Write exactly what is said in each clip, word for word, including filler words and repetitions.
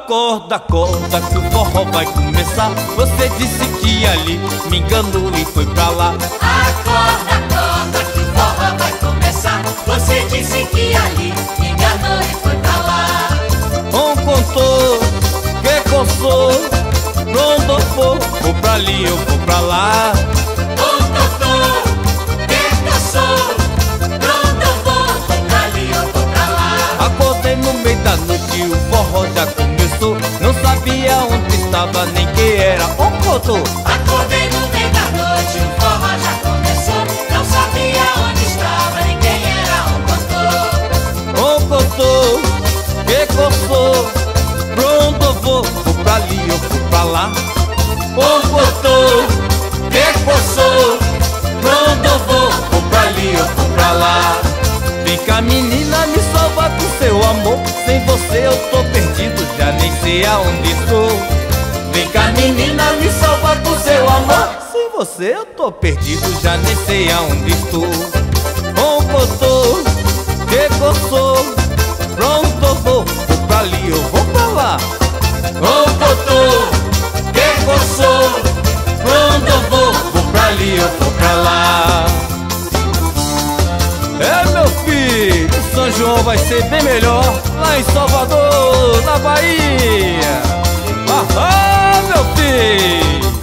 Acorda, acorda que o forró vai começar. Você disse que ali me enganou e foi pra lá. Acorda, acorda que o forró vai começar. Você disse que ali me enganou e foi pra lá. Um contou que coçou, pronto eu vou, vou pra ali, eu vou pra lá. Um contou que coçou, pronto eu vou, vou pra ali, eu vou pra lá. Acordei no meio da noite, o forró já começou. Não sabia onde estava, nem quem era um contou. Acordei no meio da noite, o forró já começou. Não sabia onde estava, nem quem era um contou. Um contou que coçou, pronto eu vou, vou pra ali, eu vou pra lá. Um contou que coçou, pronto eu vou, vou pra ali, eu vou pra lá. Vem cá menina, me salva com seu amor. Sem você eu tô perdido, já nem sei aonde estou. Vem cá menina, me salva com seu amor. Sem você eu tô perdido, já nem sei aonde estou. Um contou que coçou, pronto eu vou, vou pra ali, eu vou pra lá. Um contou que coçou, pronto eu vou, vou pra ali, eu vou pra lá. É meu filho, São João vai ser bem melhor lá em Salvador, na Bahia. Ah, meu filho.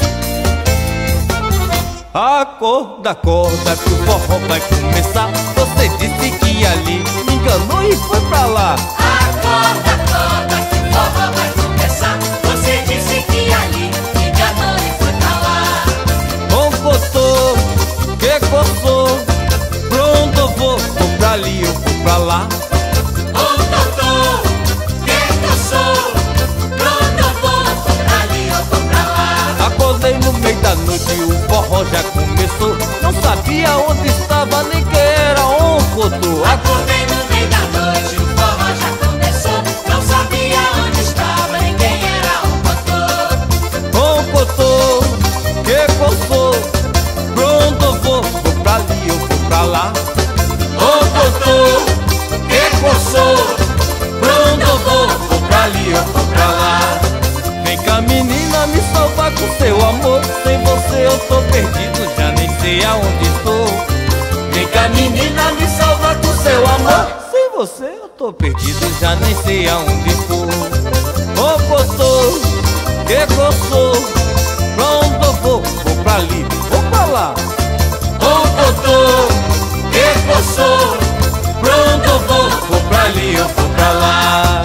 Acorda, acorda que o forró vai começar. Você disse que ali me enganou e foi pra lá. Acorda, acorda que o forró vai começar. Você disse que ali me enganou e foi pra lá. Um coçou, que coçou, pronto eu vou, vou pra ali, eu vou pra lá. Um contou que coçou, pronto eu vou, vou pra ali, eu vou pra lá. Acordei no meio da noite, o forró já começou. Não sabia onde estava, nem que era um cotô. Acordei no meio da noite, o forró já começou. Não sabia onde estava, nem quem era um contou. Um cotô, que coçou, pronto eu vou, vou pra ali, eu vou pra lá. Um contou que coçou, Pronto eu vou, vou pra ali, eu vou pra lá. Vem cá menina, me salva com seu amor. Sem você eu tô perdido, já nem sei aonde estou. Vem cá menina, me salva com seu amor. Sem você eu tô perdido, já nem sei aonde estou. Ô coçou, que coçou, pronto eu vou, vou pra ali, vou pra lá. um contou que coçou, Pronto eu vou, vou pra ali, eu vou pra lá.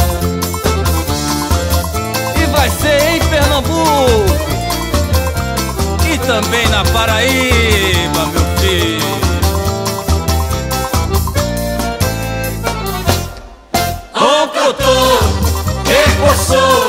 E vai ser em Pernambuco e também na Paraíba, meu filho. um contou que coçou,